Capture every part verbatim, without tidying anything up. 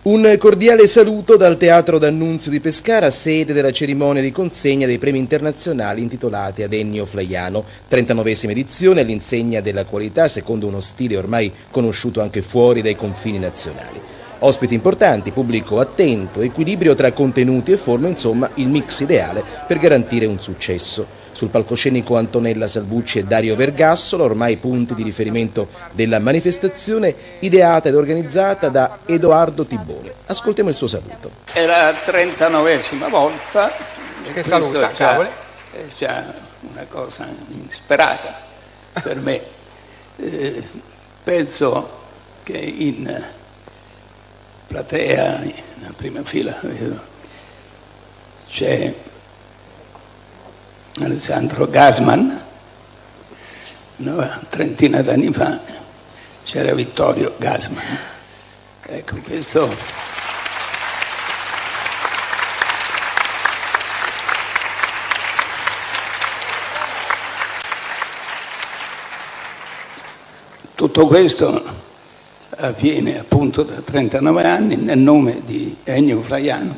Un cordiale saluto dal Teatro D'Annunzio di Pescara, sede della cerimonia di consegna dei premi internazionali intitolati ad Ennio Flaiano, trentanovesima edizione all'insegna della qualità secondo uno stile ormai conosciuto anche fuori dai confini nazionali. Ospiti importanti, pubblico attento, equilibrio tra contenuti e forme, insomma il mix ideale per garantire un successo. Sul palcoscenico Antonella Salvucci e Dario Vergassola, ormai punti di riferimento della manifestazione ideata ed organizzata da Edoardo Tiboni. Ascoltiamo il suo saluto. È la trentanovesima volta e che saluta, è già, è già una cosa insperata per me. Eh, penso che in platea, in prima fila, vedo, c'è Alessandro Gassman, una trentina d'anni fa c'era Vittorio Gassman. Ecco, questo tutto questo avviene appunto da trentanove anni nel nome di Ennio Flaiano,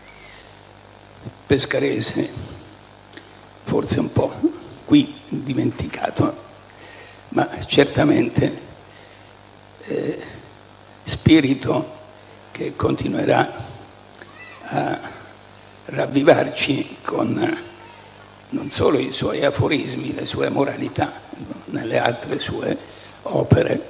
pescarese, forse un po' qui dimenticato, ma certamente eh, spirito che continuerà a ravvivarci con non solo i suoi aforismi, le sue moralità, nelle altre sue opere.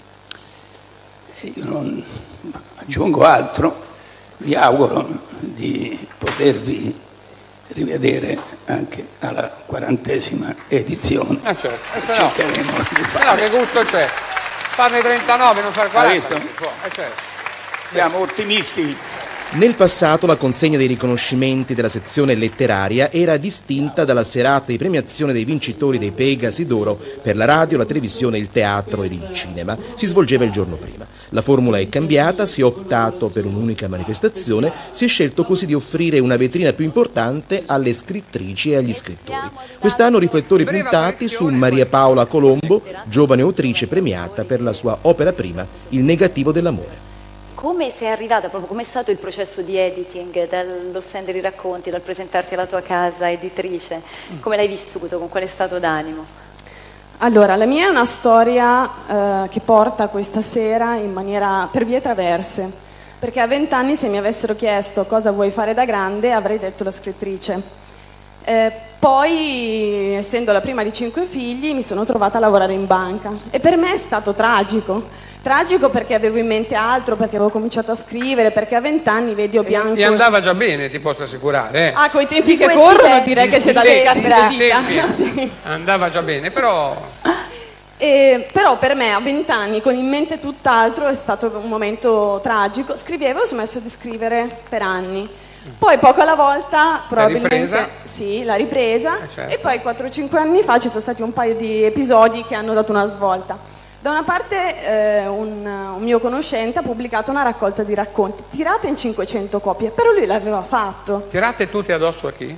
E io non aggiungo altro, vi auguro di potervi rivedere anche alla quarantesima edizione. Ah, certo. Se no, cercheremo di fare. No, che gusto c'è? Farne trentanove, non fare quaranta. Eh, certo. Siamo ottimisti. Nel passato la consegna dei riconoscimenti della sezione letteraria era distinta dalla serata di premiazione dei vincitori dei Pegasi d'Oro per la radio, la televisione, il teatro ed il cinema. Si svolgeva il giorno prima. La formula è cambiata, si è optato per un'unica manifestazione, si è scelto così di offrire una vetrina più importante alle scrittrici e agli scrittori. Quest'anno riflettori puntati su Maria Paola Colombo, giovane autrice premiata per la sua opera prima, Il negativo dell'amore. Come sei arrivata, proprio com'è stato il processo di editing, dallo stendere i racconti, dal presentarti alla tua casa editrice? Come l'hai vissuto, con quale stato d'animo? Allora, la mia è una storia eh, che porta questa sera in maniera per vie traverse, perché a vent'anni se mi avessero chiesto cosa vuoi fare da grande avrei detto la scrittrice. Eh, poi, essendo la prima di cinque figli, mi sono trovata a lavorare in banca e per me è stato tragico. Tragico perché avevo in mente altro, perché avevo cominciato a scrivere, perché a vent'anni vedi bianco. E andava già bene, ti posso assicurare. Eh. Ah, coi tempi che corrono direi che c'è da leccarsi le dita. Sì. Andava già bene, però... E, però per me a vent'anni, con in mente tutt'altro, è stato un momento tragico. Scrivevo e ho smesso di scrivere per anni. Poi poco alla volta, probabilmente, la ripresa. Sì, la ripresa. Eh, certo. E poi quattro o cinque anni fa ci sono stati un paio di episodi che hanno dato una svolta. Da una parte eh, un, un mio conoscente ha pubblicato una raccolta di racconti tirate in cinquecento copie, però lui l'aveva fatto. Tirate tutte addosso a chi?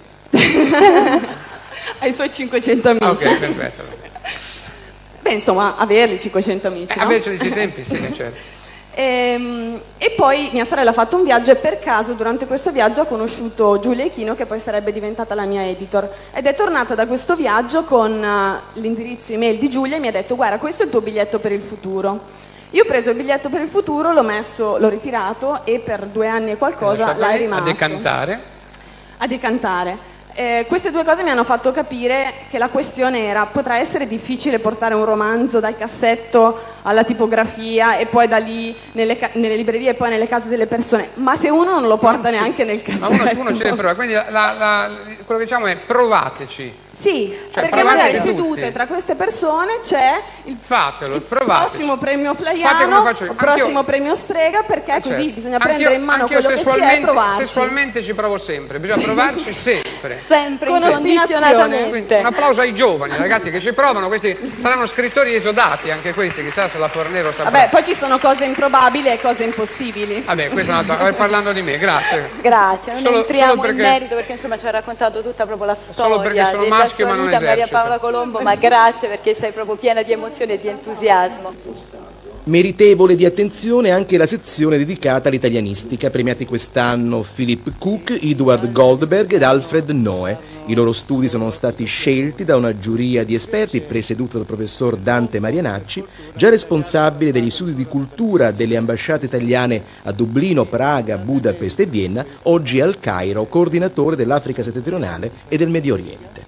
Ai suoi cinquecento amici. Ah, ok, perfetto. Beh, insomma, averli cinquecento amici, eh, no? Invece di questi tempi, sì, certo. E, e poi mia sorella ha fatto un viaggio e per caso durante questo viaggio ha conosciuto Giulia Ichino, che poi sarebbe diventata la mia editor, ed è tornata da questo viaggio con uh, l'indirizzo email di Giulia e mi ha detto: guarda, questo è il tuo biglietto per il futuro. Io ho preso il biglietto per il futuro, l'ho messo, l'ho ritirato e per due anni e qualcosa l'hai rimasto a decantare a decantare Eh, queste due cose mi hanno fatto capire che la questione era: potrà essere difficile portare un romanzo dal cassetto alla tipografia e poi da lì nelle, nelle librerie e poi nelle case delle persone, ma se uno non lo porta neanche nel cassetto, ma uno, uno ce ne prova. Quindi la, la, quello che diciamo è: provateci. Sì, cioè, perché magari tutti. sedute tra queste persone c'è il, Fatelo, il provateci. prossimo premio Flaiano, il prossimo premio premio Strega, perché così certo. bisogna prendere in mano anch'io quello che si è e provarci. Sessualmente ci provo sempre, bisogna provarci sempre. Sempre, con incondizionatamente. Un applauso ai giovani ragazzi che ci provano, questi saranno scrittori esodati anche questi, chissà se la Fornero saprà. Vabbè, poi ci sono cose improbabili e cose impossibili. Vabbè, questo è un altro, parlando di me, grazie. Grazie, non solo, entriamo solo perché, in merito perché insomma ci ha raccontato tutta proprio la storia. Solo perché sono della maschio sua ma non vita, esercito. Maria Paola Colombo, ma grazie perché sei proprio piena di emozione e di entusiasmo. Meritevole di attenzione anche la sezione dedicata all'italianistica, premiati quest'anno Philip Cook, Edward Goldberg ed Alfred Noe. I loro studi sono stati scelti da una giuria di esperti presieduta dal professor Dante Marianacci, già responsabile degli studi di cultura delle ambasciate italiane a Dublino, Praga, Budapest e Vienna, oggi al Cairo, coordinatore dell'Africa settentrionale e del Medio Oriente.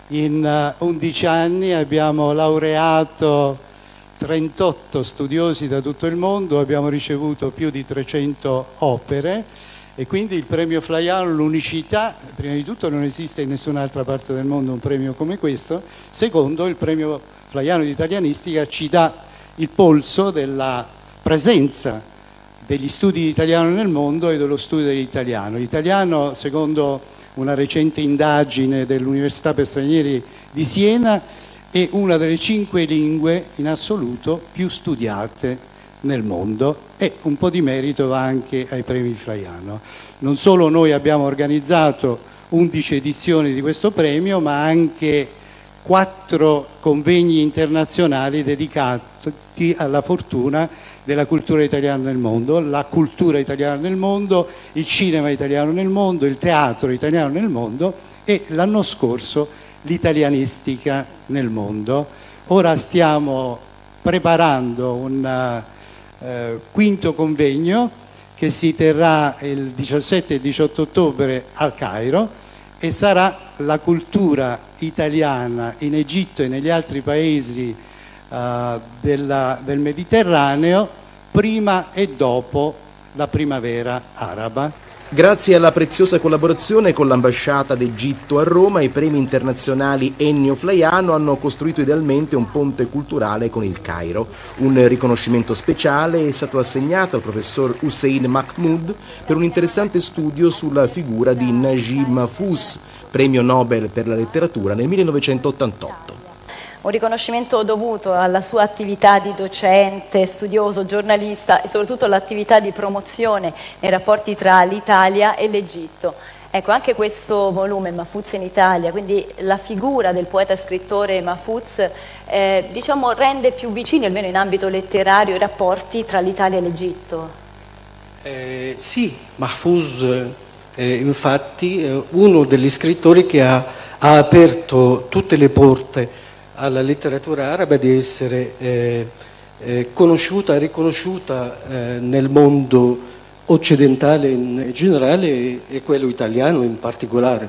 In undici anni abbiamo laureato trentotto studiosi da tutto il mondo, abbiamo ricevuto più di trecento opere e quindi il premio Flaiano, l'unicità, prima di tutto non esiste in nessun'altra parte del mondo un premio come questo, secondo il premio Flaiano di italianistica ci dà il polso della presenza degli studi di italiano nel mondo e dello studio dell'italiano. L'italiano, secondo una recente indagine dell'Università per Stranieri di Siena, è una delle cinque lingue in assoluto più studiate nel mondo e un po' di merito va anche ai premi Flaiano. Non solo noi abbiamo organizzato undici edizioni di questo premio, ma anche quattro convegni internazionali dedicati alla fortuna della cultura italiana nel mondo, la cultura italiana nel mondo, il cinema italiano nel mondo, il teatro italiano nel mondo e l'anno scorso l'italianistica nel mondo. Ora stiamo preparando un uh, quinto convegno che si terrà il diciassette e diciotto ottobre al Cairo e sarà la cultura italiana in Egitto e negli altri paesi uh, della, del Mediterraneo prima e dopo la primavera araba. Grazie alla preziosa collaborazione con l'ambasciata d'Egitto a Roma, i premi internazionali Ennio Flaiano hanno costruito idealmente un ponte culturale con il Cairo. Un riconoscimento speciale è stato assegnato al professor Hussein Mahmoud per un interessante studio sulla figura di Najib Mahfouz, premio Nobel per la letteratura nel millenovecentottantotto. Un riconoscimento dovuto alla sua attività di docente, studioso, giornalista e soprattutto all'attività di promozione nei rapporti tra l'Italia e l'Egitto. Ecco, anche questo volume, Mahfouz in Italia, quindi la figura del poeta e scrittore Mahfouz, eh, diciamo, rende più vicini, almeno in ambito letterario, i rapporti tra l'Italia e l'Egitto. Eh, sì, Mahfouz è infatti è uno degli scrittori che ha, ha aperto tutte le porte alla letteratura araba di essere eh, eh, conosciuta e riconosciuta eh, nel mondo occidentale in generale e, e quello italiano in particolare.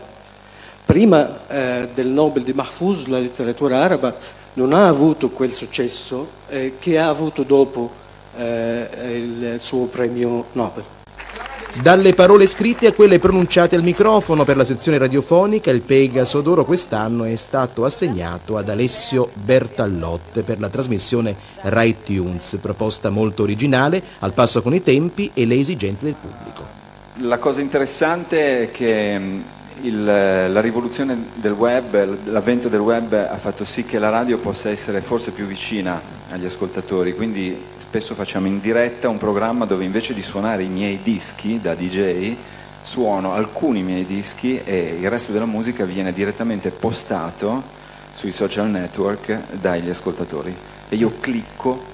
Prima eh, del Nobel di Mahfouz la letteratura araba non ha avuto quel successo eh, che ha avuto dopo eh, il suo premio Nobel. Dalle parole scritte a quelle pronunciate al microfono per la sezione radiofonica, il Pegaso d'Oro quest'anno è stato assegnato ad Alessio Bertallotte per la trasmissione Rai Tunes, proposta molto originale, al passo con i tempi e le esigenze del pubblico. La cosa interessante è che il, la rivoluzione del web, l'avvento del web ha fatto sì che la radio possa essere forse più vicina agli ascoltatori, quindi spesso facciamo in diretta un programma dove invece di suonare i miei dischi da D J suono alcuni miei dischi e il resto della musica viene direttamente postato sui social network dagli ascoltatori e io clicco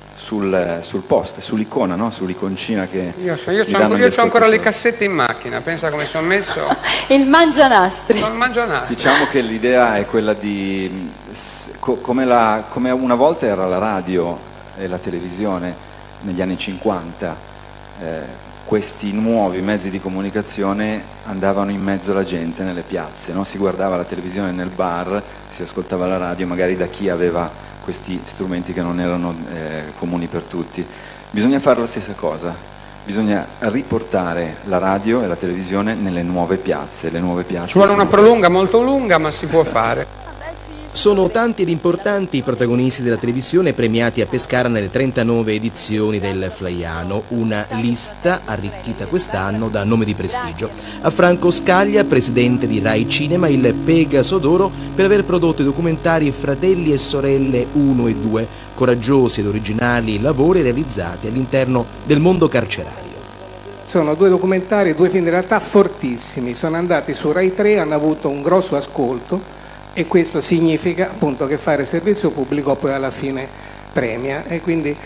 sul, sul post, sull'icona, no? Sull'iconcina che io so, io c'ho, io c'ho ancora le cassette in macchina, pensa come sono messo. Il mangianastri. Il mangianastri. Diciamo che l'idea è quella di come, la, come una volta era la radio e la televisione negli anni cinquanta, eh, questi nuovi mezzi di comunicazione andavano in mezzo alla gente nelle piazze, no? Si guardava la televisione nel bar, si ascoltava la radio magari da chi aveva questi strumenti che non erano eh, comuni per tutti. Bisogna fare la stessa cosa, bisogna riportare la radio e la televisione nelle nuove piazze. Le nuove piazze ci vuole una prolunga molto lunga, ma si può fare. Sono tanti ed importanti i protagonisti della televisione premiati a Pescara nelle trentanove edizioni del Flaiano, una lista arricchita quest'anno da nome di prestigio. A Franco Scaglia, presidente di Rai Cinema, il Pegaso d'Oro per aver prodotto i documentari Fratelli e Sorelle uno e due, coraggiosi ed originali lavori realizzati all'interno del mondo carcerario. Sono due documentari, due film in realtà fortissimi, sono andati su Rai tre, hanno avuto un grosso ascolto. E questo significa appunto che fare servizio pubblico poi alla fine premia e quindi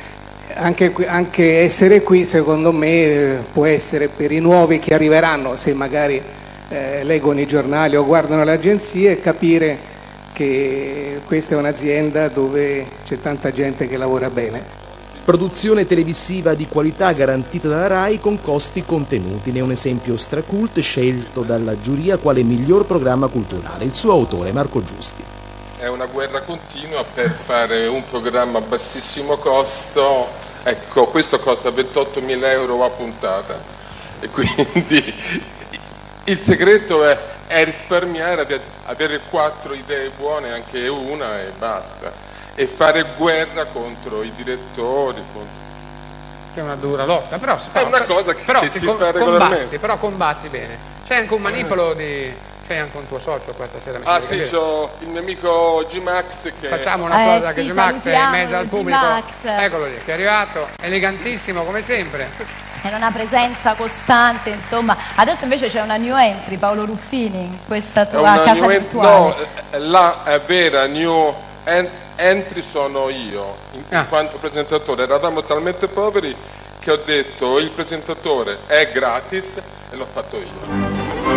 anche, anche essere qui secondo me può essere per i nuovi che arriveranno, se magari eh, leggono i giornali o guardano le agenzie, capire che questa è un'azienda dove c'è tanta gente che lavora bene. Produzione televisiva di qualità garantita dalla RAI con costi contenuti. Ne è un esempio Stracult scelto dalla giuria quale miglior programma culturale. Il suo autore Marco Giusti. È una guerra continua per fare un programma a bassissimo costo. Ecco, questo costa ventottomila euro a puntata e quindi il segreto è, è risparmiare, avere quattro idee buone, anche una e basta, e fare guerra contro i direttori. Contro... Che è una dura lotta, però, è una cosa che, però che si si com- fa regolarmente. Però combatti bene. C'è anche un manipolo di... C'è anche un tuo socio questa sera? Ah sì, c'ho il mio amico G-Max che... Facciamo una cosa eh, che sì, G-Max è in mezzo al pubblico. G-Max. Eccolo lì, che è arrivato, elegantissimo come sempre. È una presenza costante, insomma. Adesso invece c'è una new entry, Paolo Ruffini, in questa tua casa new virtuale. No, la è vera new entry sono io, in, ah. in quanto presentatore. Eravamo talmente poveri che ho detto il presentatore è gratis e l'ho fatto io.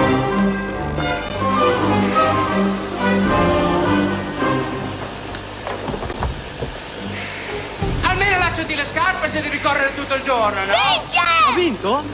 Almeno lasciati le scarpe se devi correre tutto il giorno, no? Vince! Ha vinto?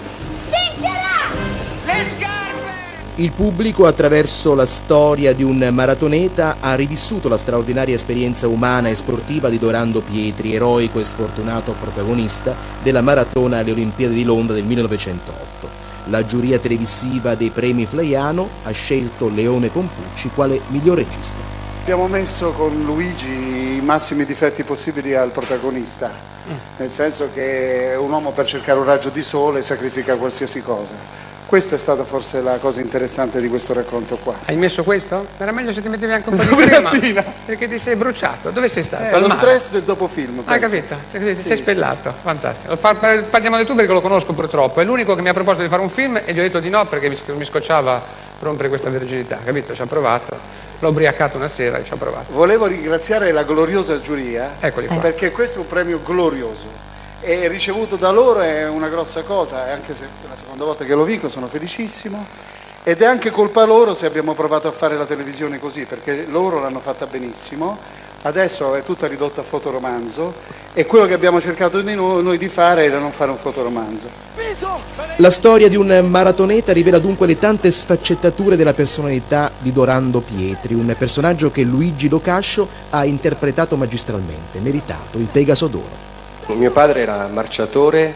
Vincerà! Le scarpe! Il pubblico, attraverso la storia di un maratoneta, ha rivissuto la straordinaria esperienza umana e sportiva di Dorando Pietri, eroico e sfortunato protagonista della maratona alle Olimpiadi di Londra del millenovecentotto. La giuria televisiva dei premi Flaiano ha scelto Leone Pompucci quale miglior regista. Abbiamo messo con Luigi i massimi difetti possibili al protagonista, mm. nel senso che è un uomo per cercare un raggio di sole sacrifica qualsiasi cosa. Questa è stata forse la cosa interessante di questo racconto qua. Hai messo questo? Era meglio se ti mettevi anche un po' di crema, perché ti sei bruciato. Dove sei stato? Eh, Al lo mare. stress del dopo film. Hai capito? Ti sei sì, spellato, sì. Fantastico. Parliamo di tu perché lo conosco purtroppo. È l'unico che mi ha proposto di fare un film e gli ho detto di no perché mi scocciava rompere questa virginità, capito? Ci ha provato. L'ho ubriacato una sera e ci ho provato. Volevo ringraziare la gloriosa giuria, Eccoli qua. perché questo è un premio glorioso e ricevuto da loro è una grossa cosa, e anche se è la seconda volta che lo vinco sono felicissimo, ed è anche colpa loro se abbiamo provato a fare la televisione così, perché loro l'hanno fatta benissimo, adesso è tutta ridotta a fotoromanzo e quello che abbiamo cercato di noi, noi di fare era non fare un fotoromanzo. La storia di un maratoneta rivela dunque le tante sfaccettature della personalità di Dorando Pietri, un personaggio che Luigi Locascio ha interpretato magistralmente, meritato il Pegaso d'Oro. Mio padre era marciatore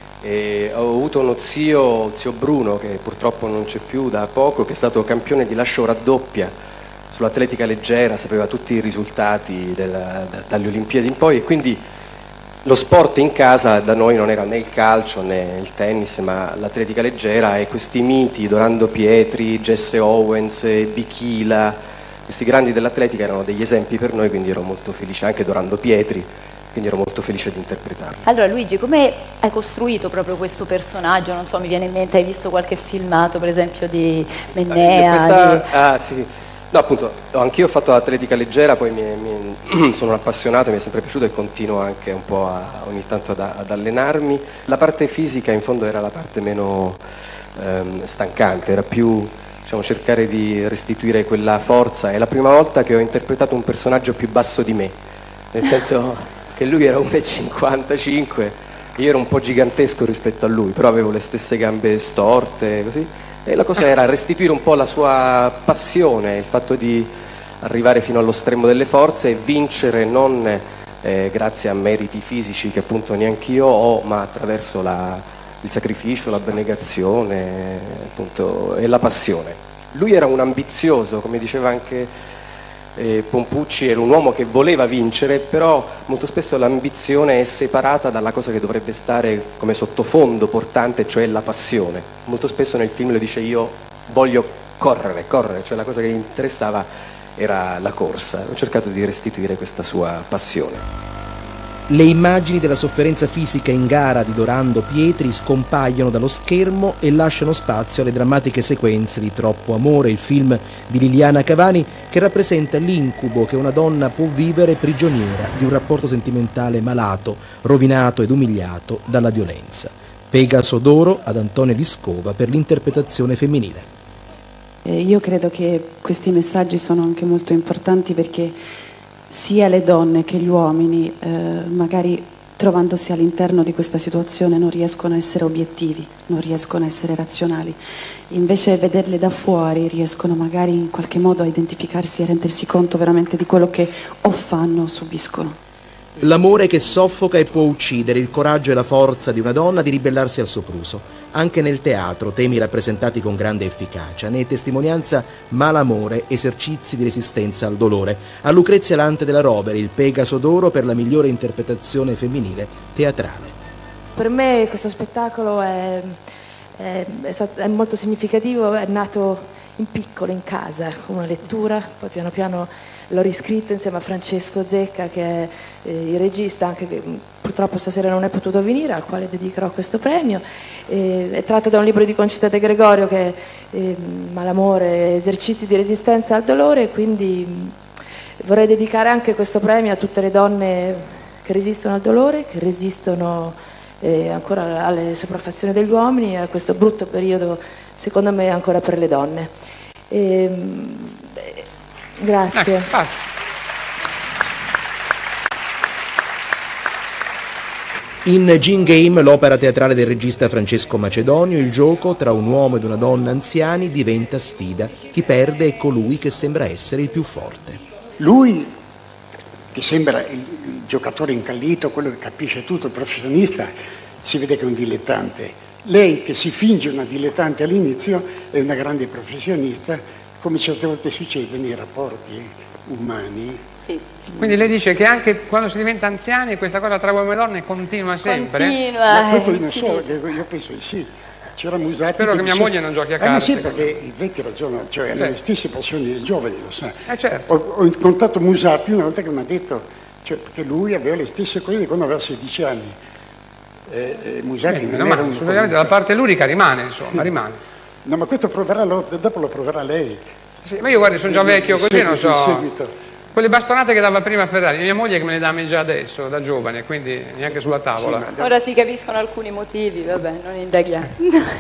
e ho avuto uno zio, zio Bruno, che purtroppo non c'è più da poco, che è stato campione di lascio raddoppia sull'atletica leggera, sapeva tutti i risultati della, da, dalle Olimpiadi in poi, e quindi lo sport in casa da noi non era né il calcio né il tennis, ma l'atletica leggera, e questi miti, Dorando Pietri, Jesse Owens, Bichila, questi grandi dell'atletica erano degli esempi per noi, quindi ero molto felice, anche Dorando Pietri, quindi ero molto felice di interpretarlo. Allora Luigi, come hai costruito proprio questo personaggio? Non so, mi viene in mente, hai visto qualche filmato per esempio di Mennea? Questa, di... Ah sì, no appunto, anch'io ho fatto atletica leggera, poi mi, mi, sono un appassionato, mi è sempre piaciuto e continuo anche un po' a, ogni tanto ad, ad allenarmi. La parte fisica in fondo era la parte meno ehm, stancante, era più, diciamo, cercare di restituire quella forza. È la prima volta che ho interpretato un personaggio più basso di me, nel senso che lui era uno e cinquantacinque, io ero un po' gigantesco rispetto a lui, però avevo le stesse gambe storte, così. E la cosa era restituire un po' la sua passione, il fatto di arrivare fino allo stremo delle forze e vincere non eh, grazie a meriti fisici che appunto neanch'io ho, ma attraverso la, il sacrificio, l'abnegazione appunto, e la passione. Lui era un ambizioso, come diceva anche eh, Pompucci, era un uomo che voleva vincere, però molto spesso l'ambizione è separata dalla cosa che dovrebbe stare come sottofondo portante, cioè la passione. Molto spesso nel film lo dice: io voglio correre, correre, cioè la cosa che gli interessava era la corsa. Ho cercato di restituire questa sua passione. Le immagini della sofferenza fisica in gara di Dorando Pietri scompaiono dallo schermo e lasciano spazio alle drammatiche sequenze di Troppo amore, il film di Liliana Cavani che rappresenta l'incubo che una donna può vivere prigioniera di un rapporto sentimentale malato, rovinato ed umiliato dalla violenza. Pegaso d'oro ad Antonio Liscova per l'interpretazione femminile. Eh, io credo che questi messaggi sono anche molto importanti perché sia le donne che gli uomini, eh, magari trovandosi all'interno di questa situazione, non riescono a essere obiettivi, non riescono a essere razionali. Invece vederle da fuori riescono magari in qualche modo a identificarsi e a rendersi conto veramente di quello che o fanno o subiscono. L'amore che soffoca e può uccidere, il coraggio e la forza di una donna di ribellarsi al sopruso. Anche nel teatro, temi rappresentati con grande efficacia, ne è testimonianza Malamore, esercizi di resistenza al dolore. A Lucrezia Lante della Rovere, il Pegaso d'oro per la migliore interpretazione femminile teatrale. Per me questo spettacolo è, è, è, stato, è molto significativo, è nato in piccolo, in casa, con una lettura, poi piano piano l'ho riscritto insieme a Francesco Zecca, che è eh, il regista, anche che purtroppo stasera non è potuto venire, al quale dedicherò questo premio. Eh, è tratto da un libro di Concita De Gregorio che è eh, Malamore, esercizi di resistenza al dolore, quindi mh, vorrei dedicare anche questo premio a tutte le donne che resistono al dolore, che resistono eh, ancora alle sopraffazioni degli uomini, a questo brutto periodo, secondo me, ancora per le donne. E, mh, Grazie. Ecco, in Gin Game, l'opera teatrale del regista Francesco Macedonio, il gioco tra un uomo ed una donna anziani diventa sfida. Chi perde è colui che sembra essere il più forte. Lui, che sembra il, il giocatore incallito, quello che capisce tutto, il professionista, si vede che è un dilettante. Lei, che si finge una dilettante all'inizio, è una grande professionista, come certe volte succede nei rapporti umani. Sì. Quindi lei dice che anche quando si diventa anziani questa cosa tra uomo e donne continua sempre? Continua. Ma questo non so, io penso di sì. C'era Musatti. Spero che, che mia dice... moglie non giochi a eh, carte. ma sì, perché i vecchi ragionano, cioè hanno le stesse passioni dei giovani, lo sa. Eh, certo. Ho, ho incontrato Musatti una volta che mi ha detto, cioè, che lui aveva le stesse cose di quando aveva sedici anni. Eh, eh, Musatti eh, non era un... Assolutamente, la parte lurica rimane, insomma, rimane. No, ma questo proverà, dopo lo proverà lei. Sì, ma io guardi, sono già vecchio così, non so. Seguito. Quelle bastonate che dava prima Ferrari, mia moglie che me le dà a me già adesso, da giovane, quindi neanche sulla tavola. Sì, ora si capiscono alcuni motivi, vabbè, non indaghiamo.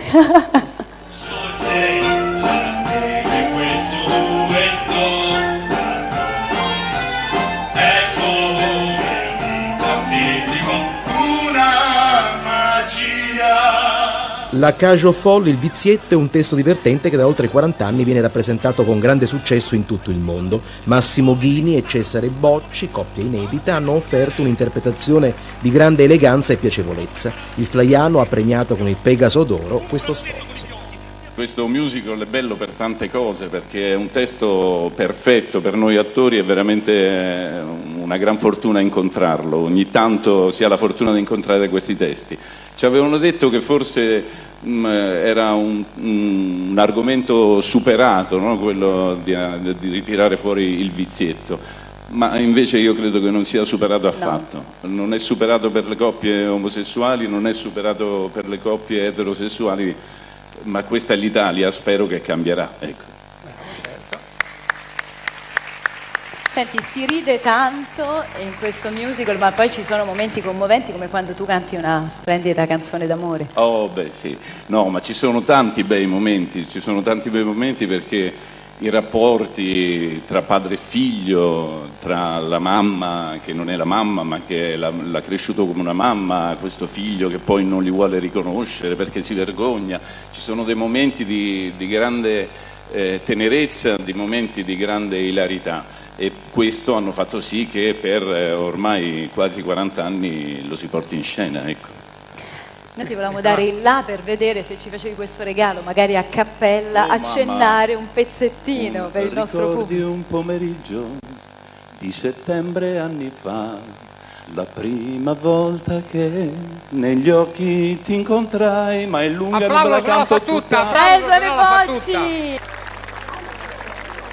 La Cage aux Folles, il vizietto, è un testo divertente che da oltre quaranta anni viene rappresentato con grande successo in tutto il mondo. Massimo Ghini e Cesare Bocci, coppia inedita, hanno offerto un'interpretazione di grande eleganza e piacevolezza. Il Flaiano ha premiato con il Pegaso d'oro questo sforzo. Questo musical è bello per tante cose, perché è un testo perfetto per noi attori, è veramente una gran fortuna incontrarlo. Ogni tanto si ha la fortuna di incontrare questi testi. Ci avevano detto che forse mh, era un, un, un argomento superato, no? Quello di, di ritirare fuori il vizietto, ma invece io credo che non sia superato affatto. No. Non è superato per le coppie omosessuali, non è superato per le coppie eterosessuali, ma questa è l'Italia, spero che cambierà. Ecco. Senti, si ride tanto in questo musical, ma poi ci sono momenti commoventi come quando tu canti una splendida canzone d'amore. Oh, beh, sì. No, ma ci sono tanti bei momenti, ci sono tanti bei momenti perché i rapporti tra padre e figlio, tra la mamma che non è la mamma ma che l'ha, l'ha cresciuto come una mamma, questo figlio che poi non li vuole riconoscere perché si vergogna, ci sono dei momenti di, di grande eh, tenerezza, dei momenti di grande ilarità. E questo hanno fatto sì che per eh, ormai quasi quaranta anni lo si porti in scena, ecco. Noi ti volevamo dare il là per vedere se ci facevi questo regalo, magari a cappella, oh, accennare un pezzettino un, per il nostro pubblico. Ricordi un pomeriggio di settembre anni fa, la prima volta che negli occhi ti incontrai, ma è lunga, non me la canto tutta. Cesare Bocci!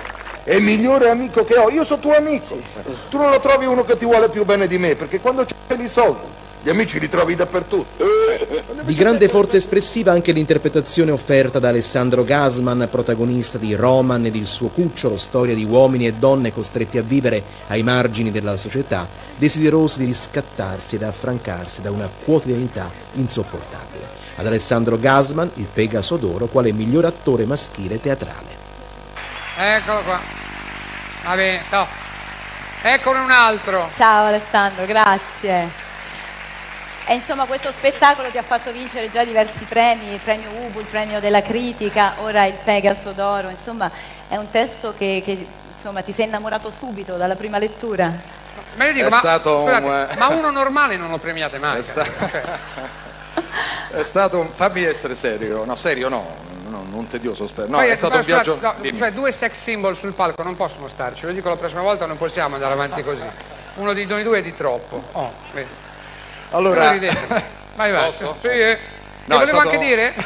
è il migliore amico che ho, io sono tuo amico. Tu non lo trovi uno che ti vuole più bene di me, perché quando c'è i soldi, gli amici li trovi dappertutto. Di grande forza espressiva anche l'interpretazione offerta da Alessandro Gasman, protagonista di Roman ed il suo cucciolo, storia di uomini e donne costretti a vivere ai margini della società, desiderosi di riscattarsi ed affrancarsi da una quotidianità insopportabile. Ad Alessandro Gasman il Pegaso d'Oro quale miglior attore maschile teatrale. Eccolo qua. Va bene, no. Eccone un altro. Ciao Alessandro, grazie. E insomma questo spettacolo ti ha fatto vincere già diversi premi, il premio Ubu, il premio della critica, ora il Pegaso d'Oro, insomma è un testo che, che insomma, ti sei innamorato subito dalla prima lettura. Ma io dico, È ma, stato scusate, un- ma uno normale non lo premiate mai. È sta- cioè. È stato un... fammi essere serio, no serio no, no non tedioso spero, no Poi, è stato un scusate, viaggio... no, Dimmi. cioè due sex symbol sul palco non possono starci, lo dico la prossima volta, non possiamo andare avanti così. Uno di noi due è di troppo. Oh, vedi. Allora- Cosa ridete? Vai, vai. Posso? Sì, eh. No, Ti è volevo stato- anche dire?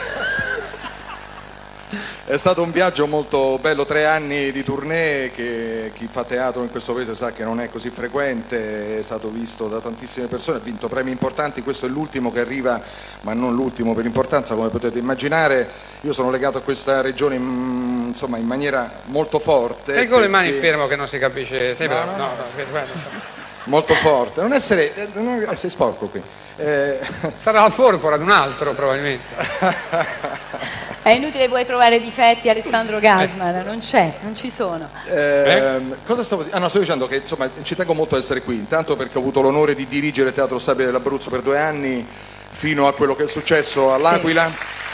È stato un viaggio molto bello, tre anni di tournée che chi fa teatro in questo paese sa che non è così frequente, è stato visto da tantissime persone, ha vinto premi importanti, questo è l'ultimo che arriva, ma non l'ultimo per importanza come potete immaginare. Io sono legato a questa regione in, insomma, in maniera molto forte. Sei con le mani perché- fermo che non si capisce. Sei No, però- no, no, no. no, guarda. Molto forte, non essere... eh, non- eh, sei sporco qui. Eh, Sarà al forfora ad un altro probabilmente. È inutile vuoi trovare difetti Alessandro Gasman, non c'è, non ci sono. Ehm, cosa stavo dicendo? Ah no, sto dicendo che insomma ci tengo molto a essere qui, intanto perché ho avuto l'onore di dirigere il Teatro Stabile dell'Abruzzo per due anni, fino a quello che è successo all'Aquila.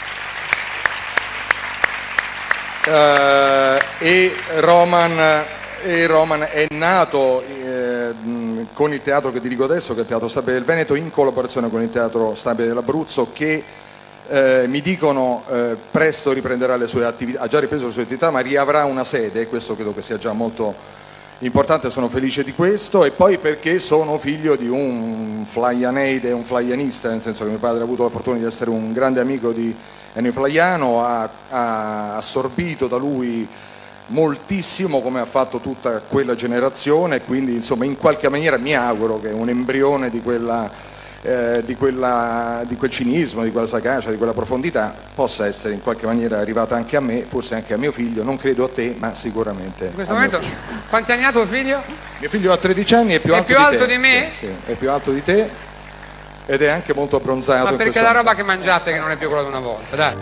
Eh, e, Roman, e Roman è nato eh, mh, con il teatro che dirigo adesso, che è il Teatro Stabile del Veneto, in collaborazione con il Teatro Stabile dell'Abruzzo, che Eh, mi dicono eh, presto riprenderà le sue attività, ha già ripreso le sue attività, ma riavrà una sede, e questo credo che sia già molto importante, sono felice di questo. E poi perché sono figlio di un flaianeide e un flaianista, nel senso che mio padre ha avuto la fortuna di essere un grande amico di Ennio Flaiano, ha, ha assorbito da lui moltissimo, come ha fatto tutta quella generazione, quindi insomma in qualche maniera mi auguro che un embrione di quella Eh, di, quella, di quel cinismo, di quella sagacia, di quella profondità possa essere in qualche maniera arrivata anche a me, forse anche a mio figlio, non credo a te, ma sicuramente In questo a mio momento, figlio. quanti anni ha tuo figlio? Mio figlio ha tredici anni, è più È alto, più di, alto te. di me? Sì, sì, è più alto di te ed è anche molto abbronzato. Ma in perché questo la roba che mangiate che non è più quella di una volta, dai.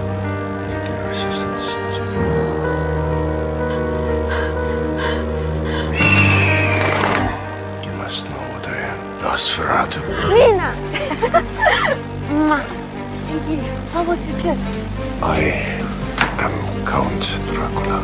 You must know what I am. Nosferatu. Lena! Mwah. Thank you. How was your trip? I am Count Dracula.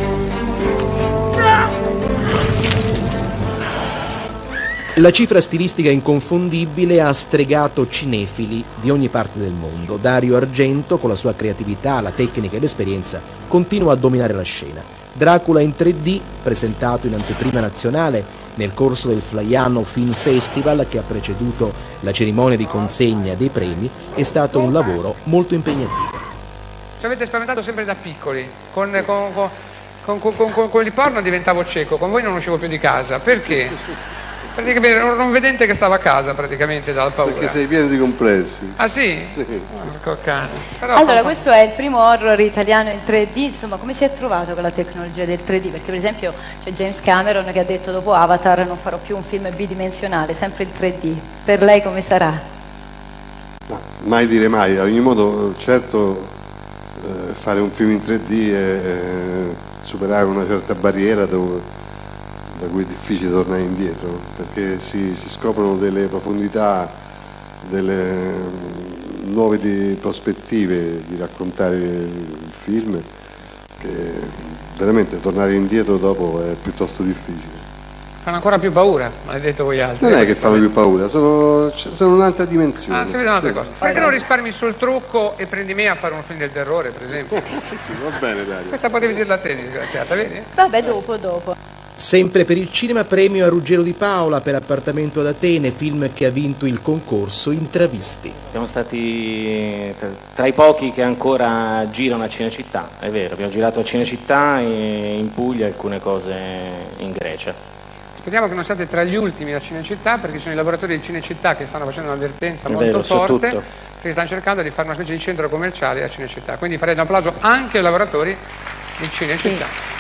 La cifra stilistica inconfondibile ha stregato cinefili di ogni parte del mondo. Dario Argento, con la sua creatività, la tecnica e l'esperienza, continua a dominare la scena. Dracula in tre D, presentato in anteprima nazionale nel corso del Flaiano Film Festival che ha preceduto la cerimonia di consegna dei premi, è stato un lavoro molto impegnativo. Ci avete spaventato sempre da piccoli. Con, con, con, con, con, con, con quelli porno diventavo cieco, con voi non uscivo più di casa. Perché? Praticamente ero un vedente che stava a casa praticamente dalla paura. Perché sei pieno di complessi. Ah sì? Sì. Porco cane. Però Allora, fa- questo è il primo horror italiano in tre D, insomma, come si è trovato con la tecnologia del tre D? Perché per esempio c'è James Cameron che ha detto dopo Avatar non farò più un film bidimensionale, sempre il tre D. Per lei come sarà? No, mai dire mai, ad ogni modo certo eh, fare un film in tre D è eh, superare una certa barriera dove, da cui è difficile tornare indietro, perché si, si scoprono delle profondità, delle mm, nuove di prospettive di raccontare il film, che veramente tornare indietro dopo è piuttosto difficile. fanno ancora più paura, maledetto voi altri. Non è che fanno più paura, sono, sono un'altra dimensione. Ah, si vede un'altra Sì. cosa. Perché non risparmi sul trucco e prendi me a fare un film del terrore, per esempio? Sì, va bene, Dario. Questa potevi dirla a te, disgraziata, vedi? Vabbè, dopo, dopo. Sempre per il cinema, premio a Ruggero Di Paola per Appartamento ad Atene, film che ha vinto il concorso Intravisti. Siamo stati tra i pochi che ancora girano a Cinecittà, è vero, abbiamo girato a Cinecittà, in Puglia, alcune cose in Grecia. Speriamo che non siate tra gli ultimi a Cinecittà, perché ci sono i lavoratori di Cinecittà che stanno facendo un'avvertenza È molto vero, su forte, tutto. che stanno cercando di fare una specie di centro commerciale a Cinecittà. Quindi farei un applauso anche ai lavoratori di Cinecittà. Sì.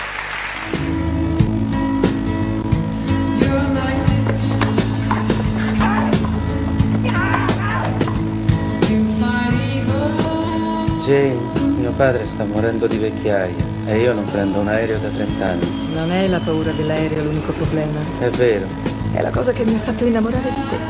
Jane, mio padre sta morendo di vecchiaia e io non prendo un aereo da trent'anni. Non è la paura dell'aereo l'unico problema. È vero. È la cosa che mi ha fatto innamorare di te.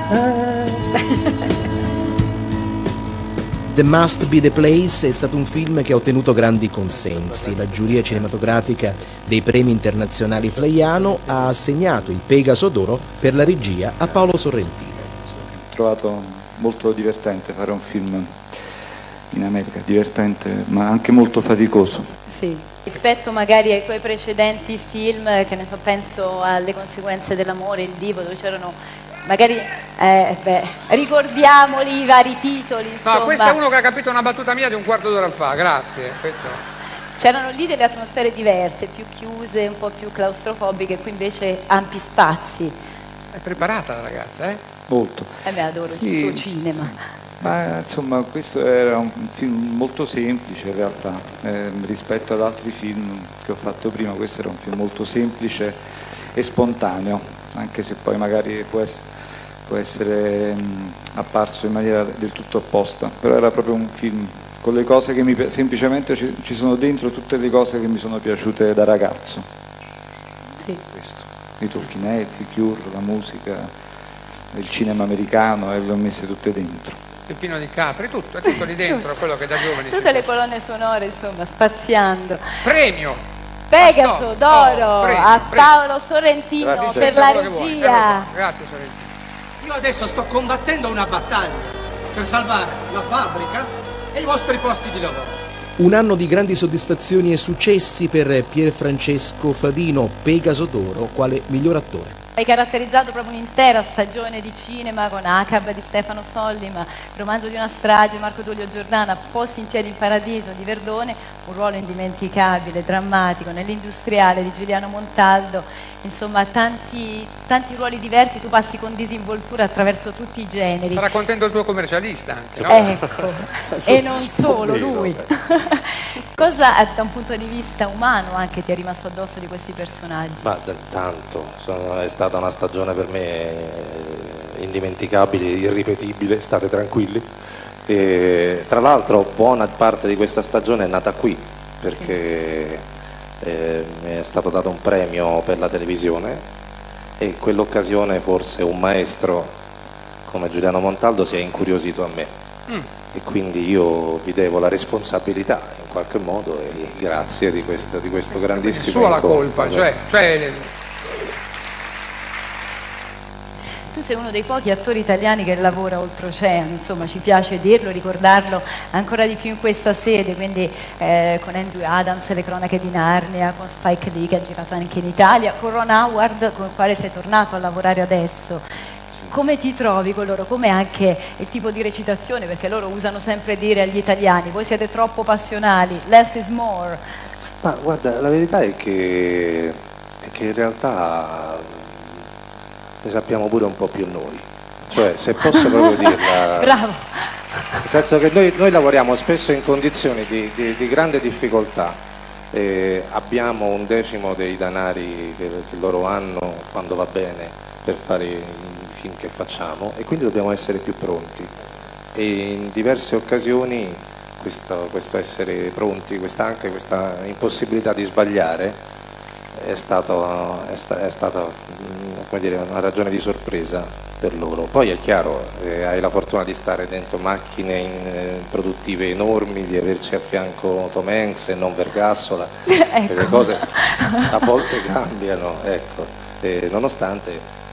The Must Be the Place è stato un film che ha ottenuto grandi consensi. La giuria cinematografica dei premi internazionali Flaiano ha assegnato il Pegaso d'Oro per la regia a Paolo Sorrentino. Ho trovato molto divertente fare un film in America, divertente ma anche molto faticoso. Sì, rispetto magari ai tuoi precedenti film, che ne so, penso alle Conseguenze dell'amore, Il divo, dove c'erano magari, eh, beh, ricordiamoli i vari titoli, insomma. No, questo è uno che ha capito una battuta mia di un quarto d'ora fa, grazie. Questo. C'erano lì delle atmosfere diverse, più chiuse, un po' più claustrofobiche, qui invece ampi spazi. È preparata la ragazza, eh? Molto. Eh beh, adoro Sì, il suo cinema. Ma insomma questo era un film molto semplice in realtà, eh, rispetto ad altri film che ho fatto prima. Questo era un film molto semplice e spontaneo, anche se poi magari può essere, può essere mh, apparso in maniera del tutto opposta, però era proprio un film con le cose che mi semplicemente ci, ci sono dentro tutte le cose che mi sono piaciute da ragazzo. Sì. Questo, i Talking Heads, i Cure, la musica, il cinema americano, e le ho messe tutte dentro. Peppino di Capri, tutto, è tutto lì dentro, quello che da giovani Tutte le colonne sonore, insomma, spaziando. Premio! Pegaso Ah, no, d'Oro no, premio, a premio. Paolo Sorrentino Grazie. per la Quello che vuoi, regia. Grazie Sorrentino. Io adesso sto combattendo una battaglia per salvare la fabbrica e i vostri posti di lavoro. Un anno di grandi soddisfazioni e successi per Pierfrancesco Favino, Pegaso d'Oro quale miglior attore. Hai caratterizzato proprio un'intera stagione di cinema con Acab di Stefano Sollima, Romanzo di una strage, Marco Tullio Giordana, Posti in piedi in paradiso di Verdone, un ruolo indimenticabile, drammatico, nell'Industriale di Giuliano Montaldo, insomma tanti, tanti ruoli diversi, tu passi con disinvoltura attraverso tutti i generi. Sarà contento il tuo commercialista anche, no? Ecco, e non solo lui. Cosa da un punto di vista umano anche ti è rimasto addosso di questi personaggi? Ma tanto, sono, è stata una stagione per me eh, indimenticabile, irripetibile, state tranquilli. E, tra l'altro buona parte di questa stagione è nata qui, perché sì. eh, mi è stato dato un premio per la televisione e in quell'occasione forse un maestro come Giuliano Montaldo si è incuriosito a me. Mm. E quindi io vi devo la responsabilità in qualche modo e grazie di questo, di questo grandissimo sua la incontro. colpa, cioè, cioè... Tu sei uno dei pochi attori italiani che lavora oltreoceano, insomma ci piace dirlo, ricordarlo ancora di più in questa sede, quindi eh, con Andrew Adams, Le cronache di Narnia, con Spike Lee che ha girato anche in Italia, con Ron Howard con il quale sei tornato a lavorare adesso. Come ti trovi con loro? Come anche il tipo di recitazione? Perché loro usano sempre dire agli italiani, voi siete troppo passionali, less is more. Ma guarda, la verità è che, è che in realtà ne sappiamo pure un po' più noi. Cioè, se posso proprio dirla... Bravo! Nel senso che noi, noi lavoriamo spesso in condizioni di, di, di grande difficoltà. Eh, abbiamo un decimo dei denari che, che loro hanno quando va bene per fare i film che facciamo e quindi dobbiamo essere più pronti e in diverse occasioni questo, questo essere pronti, questa, anche questa impossibilità di sbagliare è, stato, è, sta, è stata come dire, una ragione di sorpresa per loro. Poi è chiaro, eh, hai la fortuna di stare dentro macchine in, eh, produttive enormi, di averci a fianco Tom Hanks e non Vergassola, ecco. Le cose a volte cambiano, ecco. E nonostante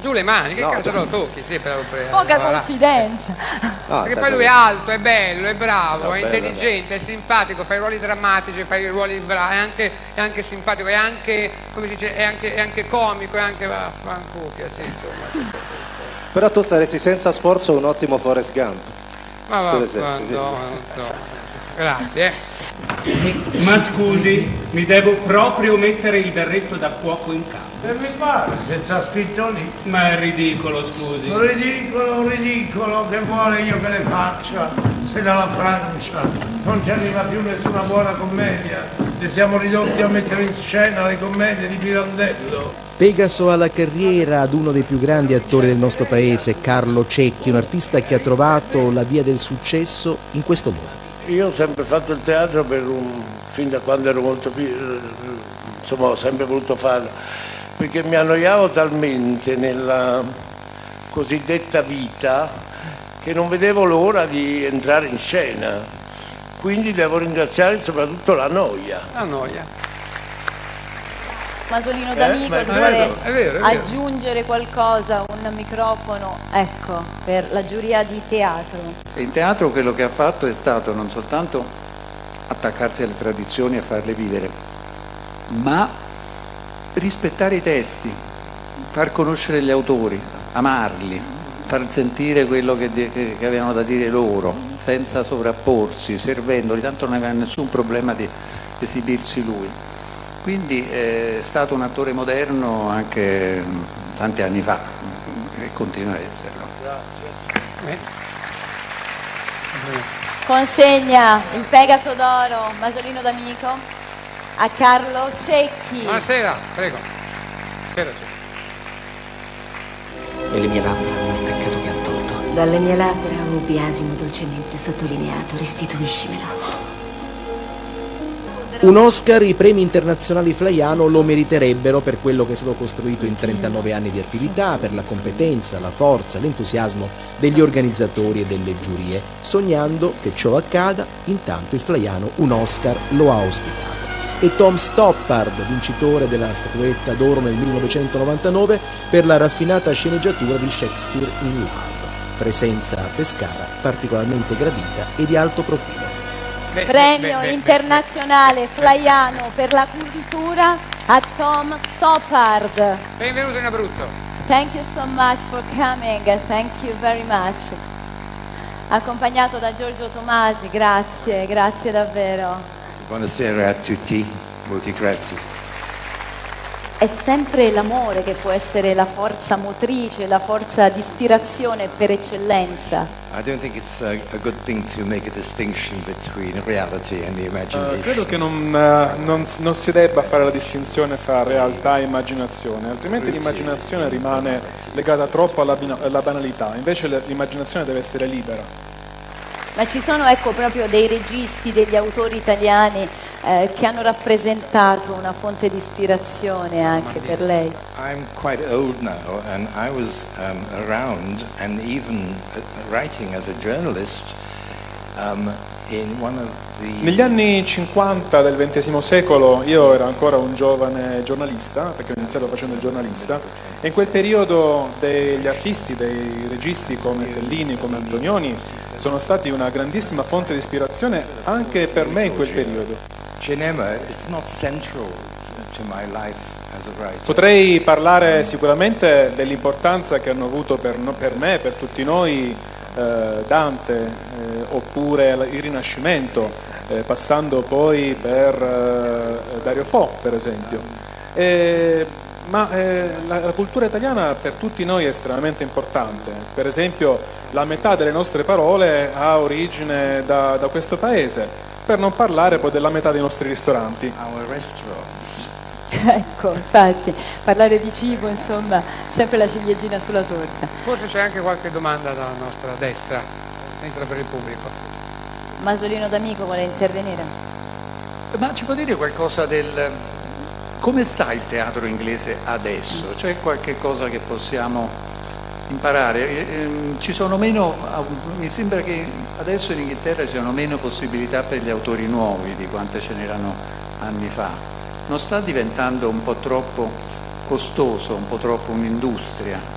Giù le mani, che No, cazzo giù- lo tocchi? Sì, per, per, Poca voilà. confidenza. No, Perché nel poi senso lui è che- alto, è bello, è bravo, No, è bello, intelligente, è simpatico, fa i ruoli drammatici, fa i ruoli bravi, è anche, è anche simpatico, è anche, come si dice, è anche, è anche comico, è anche vaffancucchia, sì, insomma. Però tu saresti senza sforzo un ottimo Forrest Gump. Ma va, Per esempio, quando, sì. non so. Grazie. eh. Ma scusi, mi devo proprio mettere il berretto da cuoco in capo. E mi pare, se sta scritto lì. Ma è ridicolo, scusi. Un ridicolo, un ridicolo, che vuole io che le faccia? Se dalla Francia non ci arriva più nessuna buona commedia e siamo ridotti a mettere in scena le commedie di Pirandello. Pegaso alla carriera ad uno dei più grandi attori del nostro paese, Carlo Cecchi, un artista che ha trovato la via del successo in questo modo. Io ho sempre fatto il teatro per un, fin da quando ero molto piccolo, insomma ho sempre voluto farlo, perché mi annoiavo talmente nella cosiddetta vita che non vedevo l'ora di entrare in scena, quindi devo ringraziare soprattutto la noia. La noia. Masolino Eh, D'Amico, ma è se vero, vuole è vero, è vero. aggiungere qualcosa, un microfono, ecco, per la giuria di teatro. In teatro quello che ha fatto è stato non soltanto attaccarsi alle tradizioni e farle vivere, ma rispettare i testi, far conoscere gli autori, amarli, far sentire quello che, de- che avevano da dire loro, senza sovrapporsi, servendoli, tanto non aveva nessun problema di esibirsi lui. Quindi è stato un attore moderno anche tanti anni fa e continua a esserlo. Consegna il Pegaso d'oro, Masolino D'Amico, a Carlo Cecchi. Buonasera, prego. Spera, E le mie labbra hanno il peccato che ha tolto. Dalle mie labbra, o biasimo dolcemente sottolineato, restituiscimelo. Un Oscar i premi internazionali Flaiano lo meriterebbero per quello che è stato costruito in trentanove anni di attività, per la competenza, la forza, l'entusiasmo degli organizzatori e delle giurie. Sognando che ciò accada, intanto il Flaiano un Oscar lo ha ospitato. E Tom Stoppard, vincitore della statuetta d'oro nel millenovecentonovantanove per la raffinata sceneggiatura di Shakespeare in Love. Presenza a Pescara particolarmente gradita e di alto profilo. Beh, Premio beh, beh, internazionale Flaiano per la cultura a Tom Stoppard. Benvenuto in Abruzzo. Thank you so much for coming, thank you very much. Accompagnato da Giorgio Tomasi, grazie, grazie davvero. Buonasera a tutti, molti grazie. È sempre l'amore che può essere la forza motrice, la forza di ispirazione per eccellenza. I don't think it's a, a good thing to make a distinction between reality and the imagination. Uh, credo che non, uh, non, non si debba fare la distinzione fra realtà e immaginazione, altrimenti l'immaginazione rimane legata troppo alla, alla banalità, invece l'immaginazione deve essere libera. Ma ci sono ecco proprio dei registi, degli autori italiani eh, che hanno rappresentato una fonte di ispirazione anche per lei. I'm quite old now and I was um, around and even uh, writing as a journalist um, in one of the... Negli anni cinquanta del ventesimo secolo io ero ancora un giovane giornalista, perché ho iniziato facendo il giornalista, e in quel periodo degli artisti, dei registi come Fellini, come Antonioni, sono stati una grandissima fonte di ispirazione anche per me in quel periodo. Cinema is not central to my life as a writer. Potrei parlare sicuramente dell'importanza che hanno avuto per, no, per me, per tutti noi, eh, Dante, eh, oppure il Rinascimento, eh, passando poi per eh, Dario Fo, per esempio. E, ma eh, la, la cultura italiana per tutti noi è estremamente importante. Per esempio, la metà delle nostre parole ha origine da, da questo paese, per non parlare poi della metà dei nostri ristoranti. Our restaurants. Ecco, infatti, parlare di cibo, insomma, sempre la ciliegina sulla torta. Forse c'è anche qualche domanda dalla nostra destra, entra per il pubblico. Masolino D'Amico vuole intervenire? Ma ci può dire qualcosa del... come sta il teatro inglese adesso? C'è qualche cosa che possiamo imparare? Eh, ehm, ci sono meno, mi sembra che adesso in Inghilterra ci siano meno possibilità per gli autori nuovi di quante ce n'erano anni fa. Non sta diventando un po' troppo costoso, un po' troppo un'industria?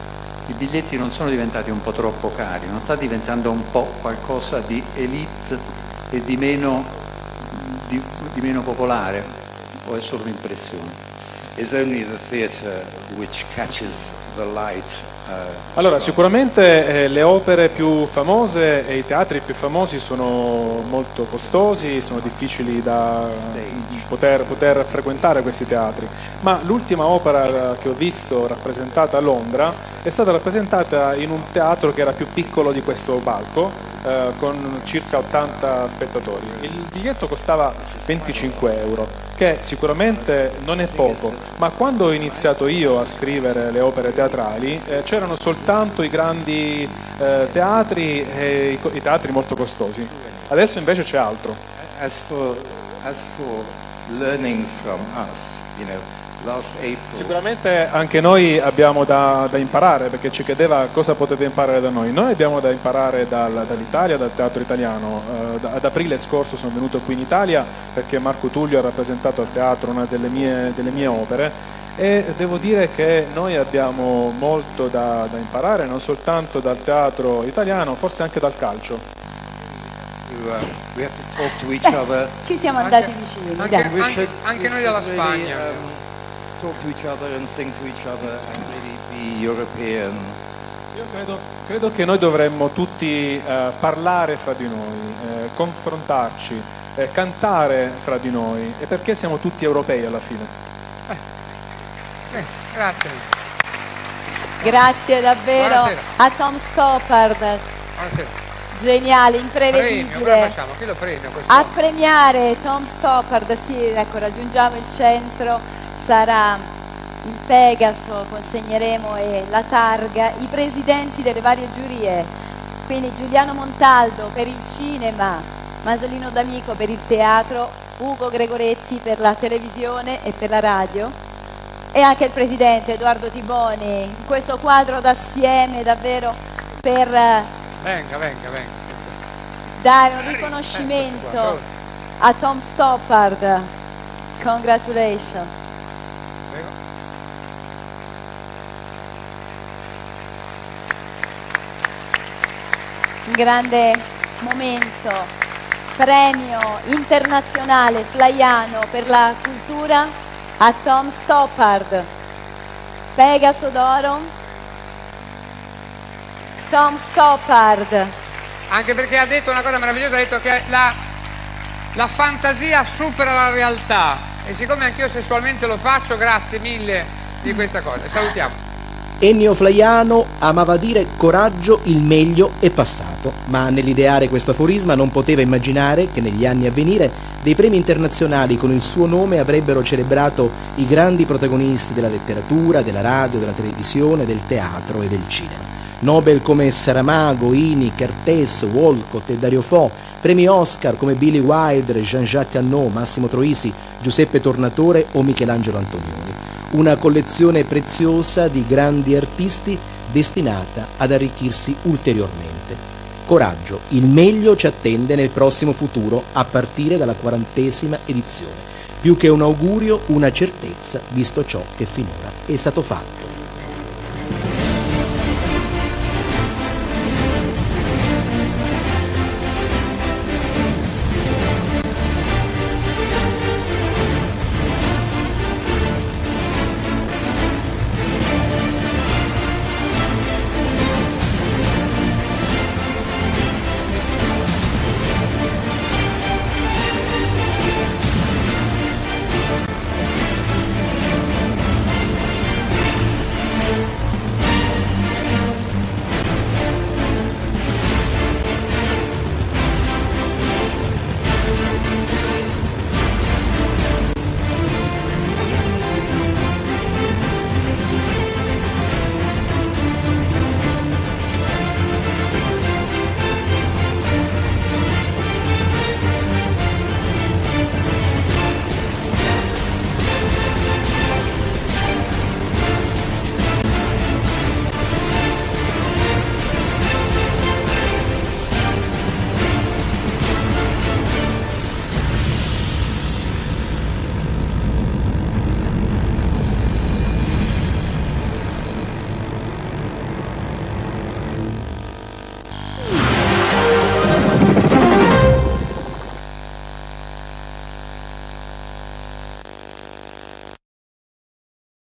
i biglietti non sono diventati un po' troppo cari, non sta diventando un po' qualcosa di elite e di meno, di, di meno popolare, o è solo un'impressione? Is only the theatre which catches the light. Allora, sicuramente eh, le opere più famose e i teatri più famosi sono molto costosi, sono difficili da poter, poter frequentare questi teatri, ma l'ultima opera che ho visto rappresentata a Londra è stata rappresentata in un teatro che era più piccolo di questo palco, eh, con circa ottanta spettatori. Il biglietto costava venticinque euro, che sicuramente non è poco, ma quando ho iniziato io a scrivere le opere teatrali eh, c'erano soltanto i grandi eh, teatri e i, i teatri molto costosi. Adesso invece c'è altro. As for, as for learning from us, you know, last April. Sicuramente anche noi abbiamo da, da imparare, perché ci chiedeva cosa potete imparare da noi. Noi abbiamo da imparare dal, dall'Italia, dal teatro italiano. Uh, da, ad aprile scorso sono venuto qui in Italia perché Marco Tullio ha rappresentato al teatro una delle mie, delle mie opere, e devo dire che noi abbiamo molto da, da imparare, non soltanto dal teatro italiano, forse anche dal calcio. Uh, we have to talk to each other. Ci siamo andati vicini. Anche, dai. anche, anche noi dalla Spagna. Really, um, talk to each other and sing to each other and really be European. Io credo, credo che noi dovremmo tutti eh, parlare fra di noi, eh, confrontarci, eh, cantare fra di noi, e perché siamo tutti europei alla fine. Eh, grazie. Grazie davvero. Buonasera. A Tom Stoppard. Buonasera. Geniale, Premio, imprevedibile. cosa facciamo? Chi lo premia questo? A premiare Tom Stoppard, sì, ecco, raggiungiamo il centro, sarà il Pegaso, consegneremo e la targa, i presidenti delle varie giurie, quindi Giuliano Montaldo per il cinema, Masolino D'Amico per il teatro, Ugo Gregoretti per la televisione e per la radio, e anche il presidente Edoardo Tiboni in questo quadro d'assieme davvero per Venga, venga, venga. dare un riconoscimento a Tom Stoppard. Congratulations. Un grande momento, premio internazionale Flaiano per la cultura a Tom Stoppard. Pegaso d'oro. Tom Stoppard. Anche perché ha detto una cosa meravigliosa, ha detto che la, la fantasia supera la realtà, e siccome anch'io sessualmente lo faccio, grazie mille di questa cosa. Salutiamo. Ennio Flaiano amava dire: coraggio, il meglio è passato, ma nell'ideare questo aforisma non poteva immaginare che negli anni a venire dei premi internazionali con il suo nome avrebbero celebrato i grandi protagonisti della letteratura, della radio, della televisione, del teatro e del cinema. Nobel come Saramago, Ini, Kertész, Walcott e Dario Fo, premi Oscar come Billy Wilder, Jean-Jacques Annaud, Massimo Troisi, Giuseppe Tornatore o Michelangelo Antonioni. Una collezione preziosa di grandi artisti destinata ad arricchirsi ulteriormente. Coraggio, il meglio ci attende nel prossimo futuro a partire dalla quarantesima edizione. Più che un augurio, una certezza, visto ciò che finora è stato fatto.